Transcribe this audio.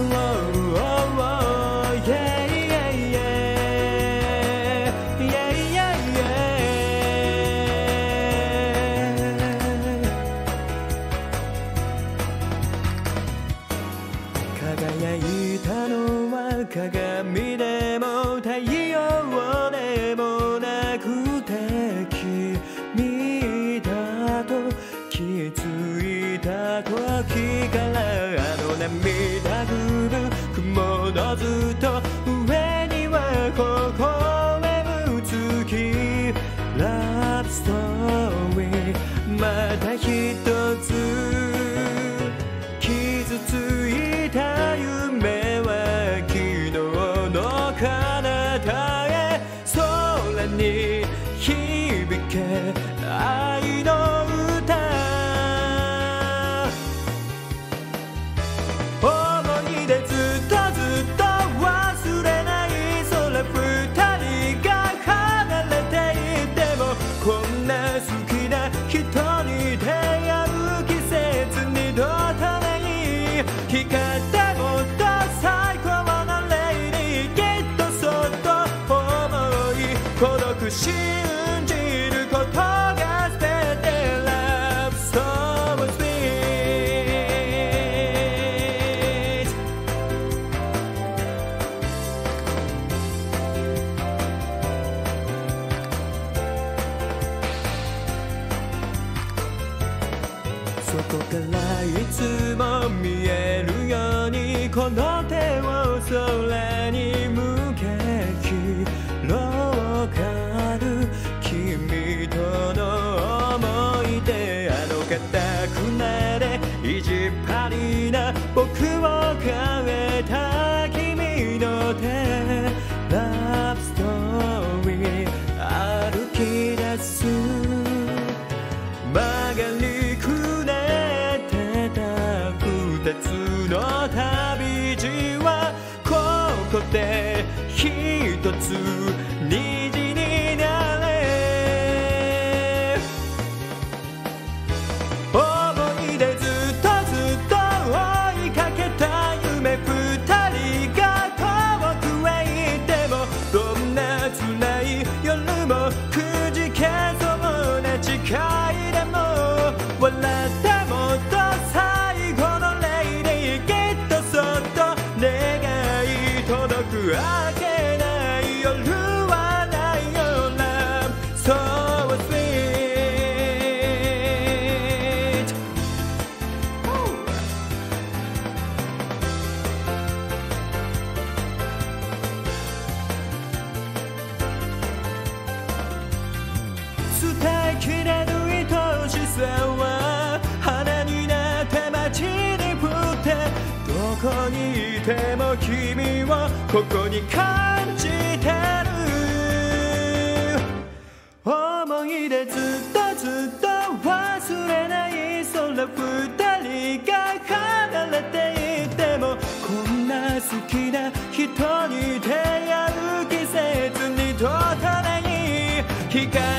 輝いたのは鏡でも太陽でもなくて君だと気づいた時からあの涙ぐる雲のずっと上には微笑む月ラブストーリーまた一つ傷ついた夢は昨日の彼方へ空に響け愛の歌思い出ずっとずっと忘れない空二人が離れていてもこんな好きな人に出会う季節にどうとない光ってもっと最高のレイにきっとそっと思い孤独信じることが全て Love so sweet そこからいつも見えるようにこの手を空に向け広がる君との思い出あの堅くなで意地っ張りな僕を変えた君の手ラブストーリー歩き出す曲がりくねってた二つの旅路はここで一つ虹になれ思い出ずっとずっと追いかけた夢二人が遠くへ行ってもどんな辛い夜もくじけそうな誓いでも笑ってもっと最後の礼できっとそっと願い届く明けない夜はないよな So sweet 伝えきれぬ愛しさは花になって街に降ってどこにいても君をここに感じてる思い出ずっとずっと忘れない空二人が離れていてもこんな好きな人に出会う季節にとたない光